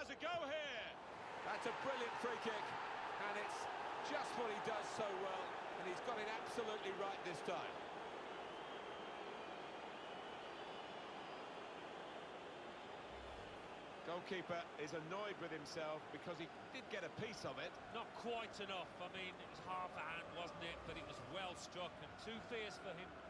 has a go here. That's a brilliant free kick, and it's just what he does so well, and he's got it absolutely right this time. Goalkeeper is annoyed with himself because he did get a piece of it. Not quite enough. I mean, it was half a hand, wasn't it? But it was well struck and too fierce for him.